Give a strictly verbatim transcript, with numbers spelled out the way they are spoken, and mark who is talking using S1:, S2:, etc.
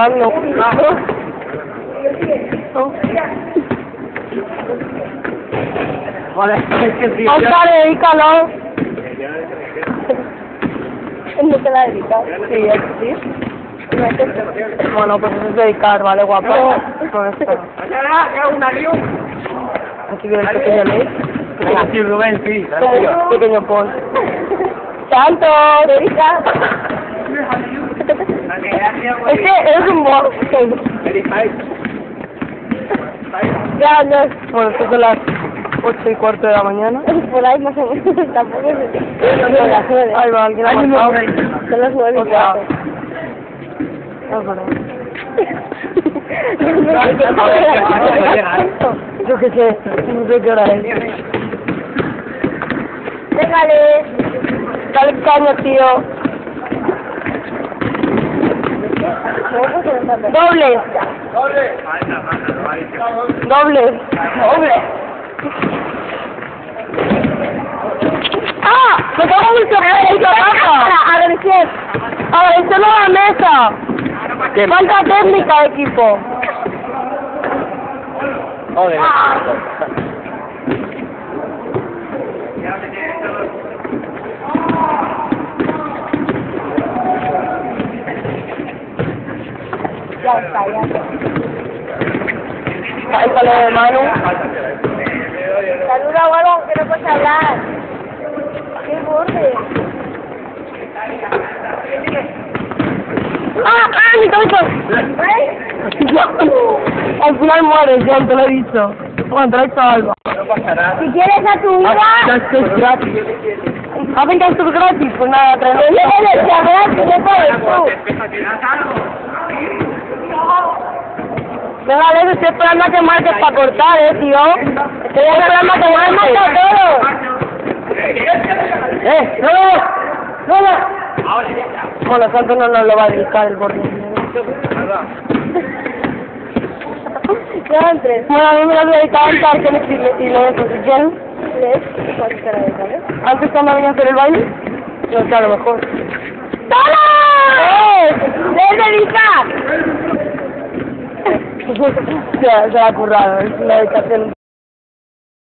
S1: no. No.
S2: Joder, es que sí.
S1: Oscar, dedícalo. No te la dedicas. Sí, es sí. Bueno, pues eso es dedicar, ¿vale, guapo? Con esto. Aquí viene el pequeño Luis.
S2: Sí, Rubén, sí, tranquilo.
S1: Pequeño Paul. ¡Santo! ¡Dedica! Es que es un boss. Ya, ya. Bueno, esto son las ocho y cuarto de la mañana. Por ahí más o menos. Tampoco es son las nueve. Ahí va, alguien ha marcado. Son las nueve y cuarto. No, pero... Yo qué sé, no sé qué hora es. Déjale. Dale caña, tío. Doble. Doble. Doble. Doble. ¡Ah! ¡Me cago en el sorteo! ¡Agradecer! ¡Agradecer a la mesa! ¡Falta técnica, equipo!
S2: Joder.
S1: Ya está, ya está. Ahí sale Manu. Saluda, huevón, que no puedes hablar. ¡Qué borde! ¡Ah, ah, mi cabeza! Al final mueres, ya te lo he dicho. Bueno, te lo he dicho algo.
S2: No pasará.
S1: Si quieres a tu vida...
S2: Ya esto es gratis.
S1: ¿Hacen que esto es gratis? Pues nada, traemos. ¡No le ya gratis, no puedes tú! Venga, Alex, estoy esperando a que marques para cortar, eh, tío. Estoy esperando a que marques a todos. ¡Eh! ¡No, no! ¡No, no! Bueno, Santos no nos lo va a dedicar el borde. Ya entres. Bueno, a mí me lo voy a dedicar a entrar que me sirve y lo dejo. Si quieres, ¿lees? ¿Cuál es la dedicar, antes cuando venía a hacer el baile, no sé, a lo mejor. ¡Toma! ¡Eh! ¡Les dedicar! Ya, se ha currado, es una dedicación.